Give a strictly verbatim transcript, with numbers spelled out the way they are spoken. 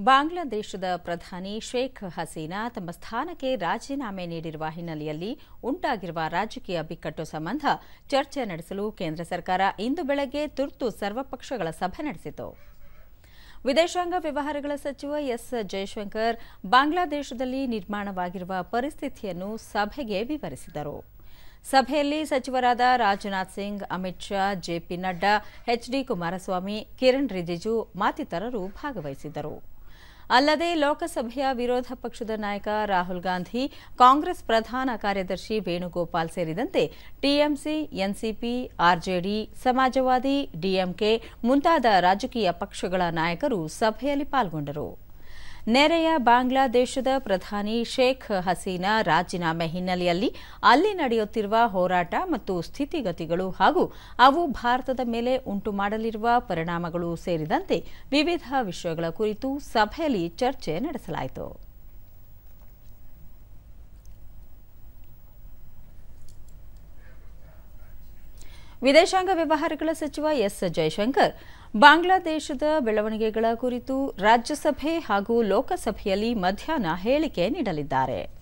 ಬಾಂಗ್ಲಾದೇಶದ ಪ್ರಧಾನಿ ಶೇಖ್ ಹಸೀನಾ ತಮ್ಮ ಸ್ಥಾನಕ್ಕೆ ರಾಜೀನಾಮೆ ನೀಡಿರುವ ಹಿನ್ನೆಲೆಯಲ್ಲಿ ಉಂಟಾಗಿರುವ ರಾಜಕೀಯ ಬಿಕ್ಕಟ್ಟು ಸಂಬಂಧ ಚರ್ಚೆ ನಡೆಸಲು ಕೇಂದ್ರ ಸರ್ಕಾರ ಇಂದು ಬೆಳಗ್ಗೆ ತುರ್ತು ಸರ್ವಪಕ್ಷಗಳ ಸಭೆ ನಡೆಸಿತು. ವಿದೇಶಾಂಗ ವ್ಯವಹಾರಗಳ ಸಚಿವ ಎಸ್ ಜಯಶಂಕರ್ ಬಾಂಗ್ಲಾದೇಶದಲ್ಲಿ ನಿರ್ಮಾಣವಾಗಿರುವ ಪರಿಸ್ಥಿತಿಯನ್ನು ಸಭೆಗೆ ವಿವರಿಸಿದರು. ಸಭೆಯಲ್ಲಿ ಸಚಿವರಾದ ರಾಜನಾಥ್ ಸಿಂಗ್, ಅಮಿತ್ ಶಾ, ಜೆಪಿ ನಡ್ಡಾ, ಎಚ್ ಡಿ ಕುಮಾರಸ್ವಾಮಿ, ಕಿರಣ್ ರಿಜಿಜು ಮತ್ತಿತರರು ಭಾಗವಹಿಸಿದ್ದರು. ಅಲ್ಲದೆ ಲೋಕಸಭೆಯ ವಿರೋಧ ಪಕ್ಷದ ನಾಯಕ ರಾಹುಲ್ ಗಾಂಧಿ, ಕಾಂಗ್ರೆಸ್ ಪ್ರಧಾನ ಕಾರ್ಯದರ್ಶಿ ವೇಣುಗೋಪಾಲ್ ಸೇರಿದಂತೆ TMC, NCP, RJD, Samajwadi, DMK ಮುಂತಾದ ರಾಜಕೀಯ ಪಕ್ಷಗಳ ನಾಯಕರು ಸಭೆಯಲ್ಲಿ ಪಾಲ್ಗೊಂಡರು. ನೆರೆಯ ಬಾಂಗ್ಲಾದೇಶದ ಪ್ರಧಾನಿ ಶೇಖ್ ಹಸೀನಾ ರಾಜೀನಾಮೆ ಹಿನ್ನೆಲೆಯಲ್ಲಿ ಅಲ್ಲಿ ನಡೆಯುತ್ತಿರುವ ಹೋರಾಟ ಮತ್ತು ಸ್ಥಿತಿಗತಿಗಳು ಹಾಗೂ ಅವು ಭಾರತದ ಮೇಲೆ ಉಂಟು ಮಾಡಲಿರುವ ಪರಿಣಾಮಗಳು ಸೇರಿದಂತೆ ವಿವಿಧ ವಿಷಯಗಳ ಕುರಿತು ಸಭೆಯಲ್ಲಿ ಚರ್ಚೆ ನಡೆಸಲಾಯಿತು. ವಿದೇಶಾಂಗ ವ್ಯವಹಾರಗಳ ಸಚಿವ ಎಸ್ ಜಯಶಂಕರ್ ಬಾಂಗ್ಲಾದೇಶದ ಬೆಳವಣಿಗೆಗಳ ಕುರಿತು ರಾಜ್ಯಸಭೆ ಹಾಗೂ ಲೋಕಸಭೆಯಲ್ಲಿ ಮಧ್ಯಾಹ್ನ ಹೇಳಿಕೆ ನೀಡಲಿದ್ದಾರೆ.